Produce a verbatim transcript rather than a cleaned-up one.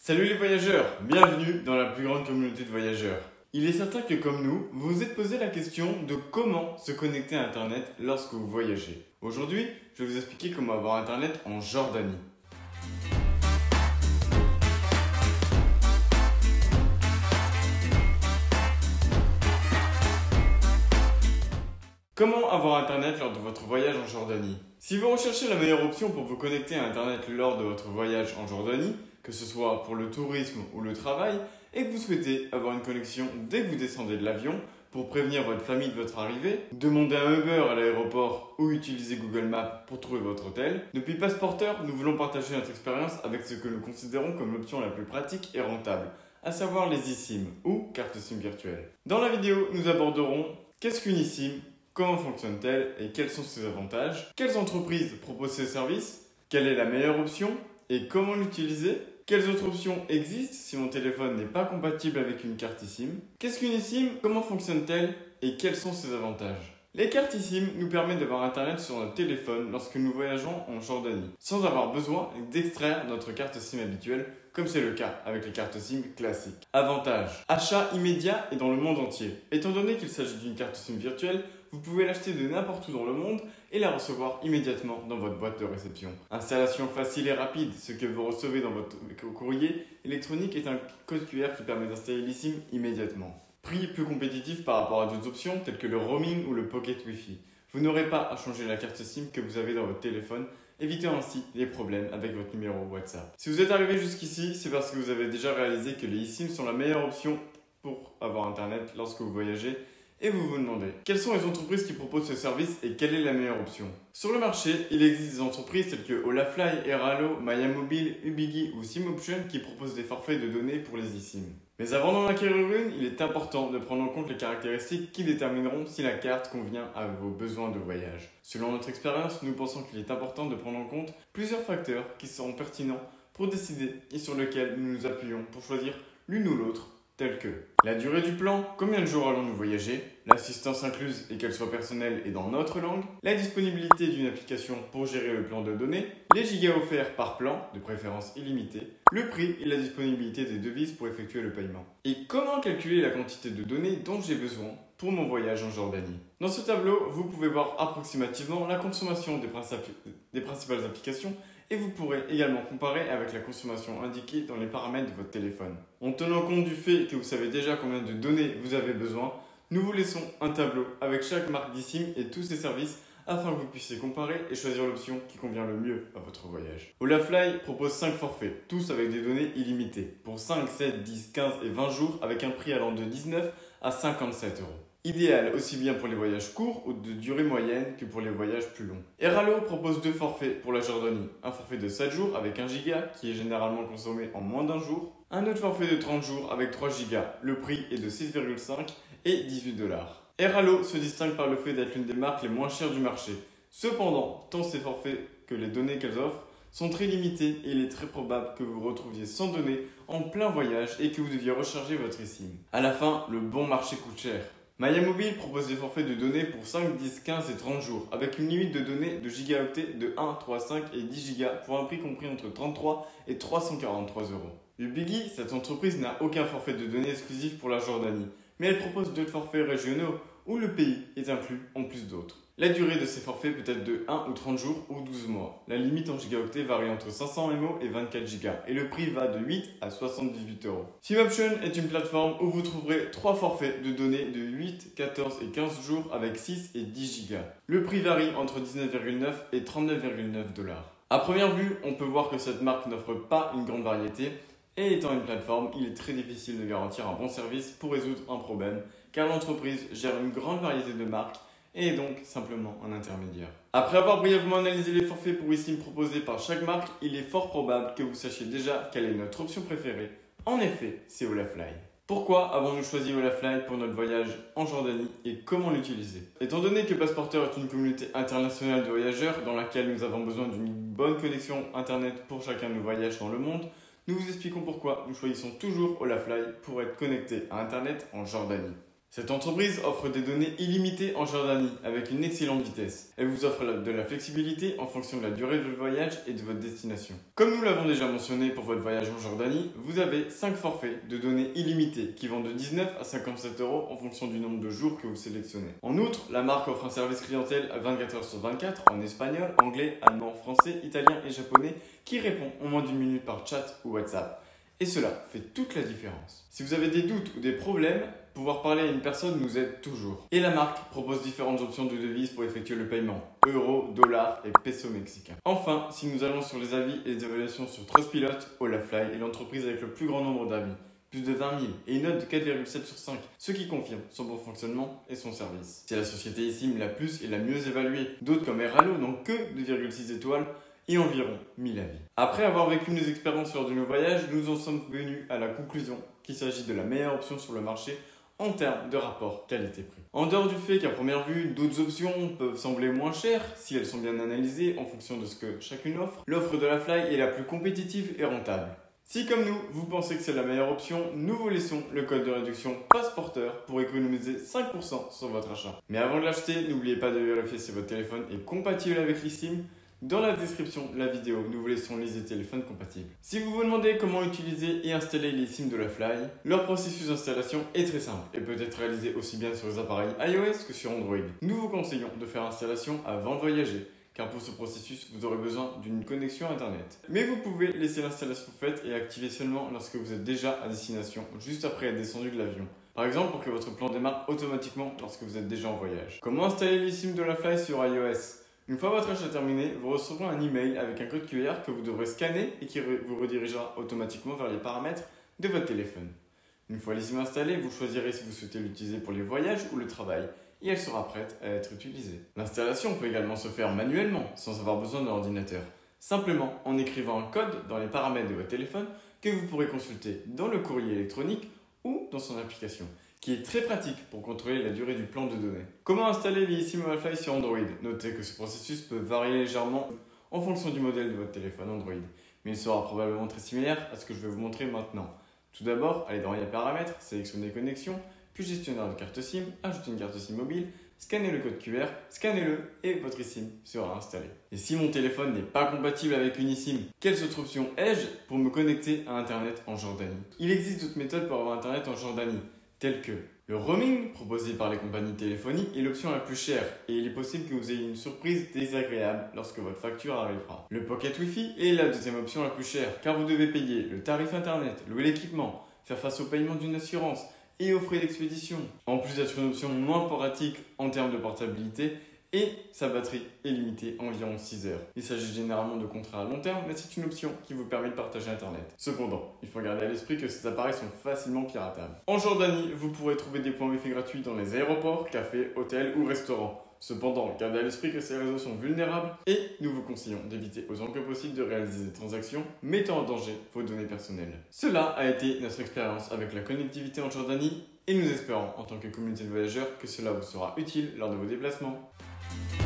Salut les voyageurs, bienvenue dans la plus grande communauté de voyageurs. Il est certain que comme nous, vous vous êtes posé la question de comment se connecter à Internet lorsque vous voyagez. Aujourd'hui, je vais vous expliquer comment avoir Internet en Jordanie. Comment avoir Internet lors de votre voyage en Jordanie? Si vous recherchez la meilleure option pour vous connecter à Internet lors de votre voyage en Jordanie, que ce soit pour le tourisme ou le travail, et que vous souhaitez avoir une connexion dès que vous descendez de l'avion pour prévenir votre famille de votre arrivée, demander un Uber à l'aéroport ou utiliser Google Maps pour trouver votre hôtel, depuis Passeporteur, nous voulons partager notre expérience avec ce que nous considérons comme l'option la plus pratique et rentable, à savoir les eSIM ou cartes SIM virtuelles. Dans la vidéo, nous aborderons qu'est-ce qu'une eSIM, comment fonctionne-t-elle et quels sont ses avantages, quelles entreprises proposent ces services, quelle est la meilleure option et comment l'utiliser, quelles autres options existent si mon téléphone n'est pas compatible avec une carte eSIM, qu'est-ce qu'une eSIM, comment fonctionne-t-elle et quels sont ses avantages. Les cartes eSIM nous permettent d'avoir Internet sur notre téléphone lorsque nous voyageons en Jordanie, sans avoir besoin d'extraire notre carte SIM habituelle, comme c'est le cas avec les cartes SIM classiques. Avantage: achat immédiat et dans le monde entier. Étant donné qu'il s'agit d'une carte SIM virtuelle, vous pouvez l'acheter de n'importe où dans le monde et la recevoir immédiatement dans votre boîte de réception. Installation facile et rapide, ce que vous recevez dans votre courrier électronique est un code Q R qui permet d'installer l'eSIM immédiatement. Prix plus compétitif par rapport à d'autres options telles que le roaming ou le pocket Wi-Fi. Vous n'aurez pas à changer la carte SIM que vous avez dans votre téléphone, évitant ainsi les problèmes avec votre numéro WhatsApp. Si vous êtes arrivé jusqu'ici, c'est parce que vous avez déjà réalisé que les eSIM sont la meilleure option pour avoir Internet lorsque vous voyagez et vous vous demandez quelles sont les entreprises qui proposent ce service et quelle est la meilleure option. Sur le marché, il existe des entreprises telles que Olafly, Airalo, Mayamobile, Ubigi ou SimOption qui proposent des forfaits de données pour les eSIM. Mais avant d'en acquérir une, il est important de prendre en compte les caractéristiques qui détermineront si la carte convient à vos besoins de voyage. Selon notre expérience, nous pensons qu'il est important de prendre en compte plusieurs facteurs qui seront pertinents pour décider et sur lesquels nous nous appuyons pour choisir l'une ou l'autre, tels que la durée du plan, combien de jours allons-nous voyager, l'assistance incluse et qu'elle soit personnelle et dans notre langue, la disponibilité d'une application pour gérer le plan de données, les gigas offerts par plan, de préférence illimité, le prix et la disponibilité des devises pour effectuer le paiement. Et comment calculer la quantité de données dont j'ai besoin pour mon voyage en Jordanie. Dans ce tableau, vous pouvez voir approximativement la consommation des, des principales applications et vous pourrez également comparer avec la consommation indiquée dans les paramètres de votre téléphone. En tenant compte du fait que vous savez déjà combien de données vous avez besoin, nous vous laissons un tableau avec chaque marque d'eSIM et tous ses services afin que vous puissiez comparer et choisir l'option qui convient le mieux à votre voyage. Olafly propose cinq forfaits, tous avec des données illimitées, pour cinq, sept, dix, quinze et vingt jours avec un prix allant de dix-neuf à cinquante-sept euros. Idéal aussi bien pour les voyages courts ou de durée moyenne que pour les voyages plus longs. Airalo propose deux forfaits pour la Jordanie. Un forfait de sept jours avec un giga qui est généralement consommé en moins d'un jour. Un autre forfait de trente jours avec trois gigas. Le prix est de six virgule cinq et dix-huit dollars. Airalo se distingue par le fait d'être l'une des marques les moins chères du marché. Cependant, tant ces forfaits que les données qu'elles offrent sont très limitées et il est très probable que vous vous retrouviez sans données en plein voyage et que vous deviez recharger votre eSIM. À la fin, le bon marché coûte cher. Mayamobile propose des forfaits de données pour cinq, dix, quinze et trente jours avec une limite de données de gigaoctets de un, trois, cinq et dix gigas pour un prix compris entre trente-trois et trois cent quarante-trois euros. Ubigi, cette entreprise n'a aucun forfait de données exclusif pour la Jordanie, mais elle propose d'autres forfaits régionaux où le pays est inclus en plus d'autres. La durée de ces forfaits peut être de un ou trente jours ou douze mois. La limite en gigaoctets varie entre cinq cents mégaoctets et vingt-quatre gigas et le prix va de huit à soixante-dix-huit euros. SimOption est une plateforme où vous trouverez trois forfaits de données de huit, quatorze et quinze jours avec six et dix gigas. Le prix varie entre dix-neuf virgule neuf et trente-neuf virgule neuf dollars. À première vue, on peut voir que cette marque n'offre pas une grande variété et étant une plateforme, il est très difficile de garantir un bon service pour résoudre un problème car l'entreprise gère une grande variété de marques et est donc simplement un intermédiaire. Après avoir brièvement analysé les forfaits pour eSIM proposés par chaque marque, il est fort probable que vous sachiez déjà quelle est notre option préférée. En effet, c'est Olafly. Pourquoi avons-nous choisi Olafly pour notre voyage en Jordanie et comment l'utiliser? Étant donné que Passeporteur est une communauté internationale de voyageurs dans laquelle nous avons besoin d'une bonne connexion internet pour chacun de nos voyages dans le monde, nous vous expliquons pourquoi nous choisissons toujours Olafly pour être connecté à internet en Jordanie. Cette entreprise offre des données illimitées en Jordanie avec une excellente vitesse. Elle vous offre de la flexibilité en fonction de la durée de votre voyage et de votre destination. Comme nous l'avons déjà mentionné pour votre voyage en Jordanie, vous avez cinq forfaits de données illimitées qui vont de dix-neuf à cinquante-sept euros en fonction du nombre de jours que vous sélectionnez. En outre, la marque offre un service clientèle à vingt-quatre heures sur vingt-quatre en espagnol, anglais, allemand, français, italien et japonais qui répond en moins d'une minute par chat ou WhatsApp. Et cela fait toute la différence. Si vous avez des doutes ou des problèmes, pouvoir parler à une personne nous aide toujours. Et la marque propose différentes options de devises pour effectuer le paiement. Euro, dollar et peso mexicain. Enfin, si nous allons sur les avis et les évaluations sur Trustpilot, Olafly est l'entreprise avec le plus grand nombre d'avis. Plus de vingt mille et une note de quatre virgule sept sur cinq, ce qui confirme son bon fonctionnement et son service. C'est la société eSIM la plus et la mieux évaluée. D'autres comme Airalo n'ont que deux virgule six étoiles et environ mille avis. Après avoir vécu nos expériences lors de nos voyages, nous en sommes venus à la conclusion qu'il s'agit de la meilleure option sur le marché en termes de rapport qualité-prix. En dehors du fait qu'à première vue, d'autres options peuvent sembler moins chères si elles sont bien analysées en fonction de ce que chacune offre, l'offre de la Fly est la plus compétitive et rentable. Si comme nous, vous pensez que c'est la meilleure option, nous vous laissons le code de réduction PASSEPORTEUR pour économiser cinq pour cent sur votre achat. Mais avant de l'acheter, n'oubliez pas de vérifier si votre téléphone est compatible avec l'eSIM. Dans la description de la vidéo, nous vous laissons les téléphones compatibles. Si vous vous demandez comment utiliser et installer les SIM de la Fly, leur processus d'installation est très simple et peut être réalisé aussi bien sur les appareils iOS que sur Android. Nous vous conseillons de faire l'installation avant de voyager, car pour ce processus, vous aurez besoin d'une connexion Internet. Mais vous pouvez laisser l'installation faite et activer seulement lorsque vous êtes déjà à destination, juste après être descendu de l'avion. Par exemple, pour que votre plan démarre automatiquement lorsque vous êtes déjà en voyage. Comment installer les SIM de la Fly sur iOS ? Une fois votre achat terminé, vous recevrez un email avec un code Q R que vous devrez scanner et qui vous redirigera automatiquement vers les paramètres de votre téléphone. Une fois les SIM installés, vous choisirez si vous souhaitez l'utiliser pour les voyages ou le travail et elle sera prête à être utilisée. L'installation peut également se faire manuellement sans avoir besoin d'un ordinateur, simplement en écrivant un code dans les paramètres de votre téléphone que vous pourrez consulter dans le courrier électronique ou dans son application, qui est très pratique pour contrôler la durée du plan de données. Comment installer les SIM Fly sur Android? Notez que ce processus peut varier légèrement en fonction du modèle de votre téléphone Android, mais il sera probablement très similaire à ce que je vais vous montrer maintenant. Tout d'abord, allez dans les paramètres, sélectionnez connexion, puis gestionnaire de carte SIM, ajoutez une carte SIM mobile, scannez le code Q R, scannez-le et votre eSIM sera installé. Et si mon téléphone n'est pas compatible avec une eSIM, quelles autres options ai-je pour me connecter à Internet en Jordanie? Il existe d'autres méthodes pour avoir Internet en Jordanie, telles que le roaming proposé par les compagnies téléphoniques est l'option la plus chère et il est possible que vous ayez une surprise désagréable lorsque votre facture arrivera. Le Pocket Wi-Fi est la deuxième option la plus chère car vous devez payer le tarif internet, louer l'équipement, faire face au paiement d'une assurance et aux frais d'expédition. En plus d'être une option moins pratique en termes de portabilité, et sa batterie est limitée à environ six heures. Il s'agit généralement de contrats à long terme, mais c'est une option qui vous permet de partager Internet. Cependant, il faut garder à l'esprit que ces appareils sont facilement piratables. En Jordanie, vous pourrez trouver des points Wi-Fi gratuits dans les aéroports, cafés, hôtels ou restaurants. Cependant, gardez à l'esprit que ces réseaux sont vulnérables et nous vous conseillons d'éviter autant que possible de réaliser des transactions mettant en danger vos données personnelles. Cela a été notre expérience avec la connectivité en Jordanie et nous espérons en tant que communauté de voyageurs que cela vous sera utile lors de vos déplacements.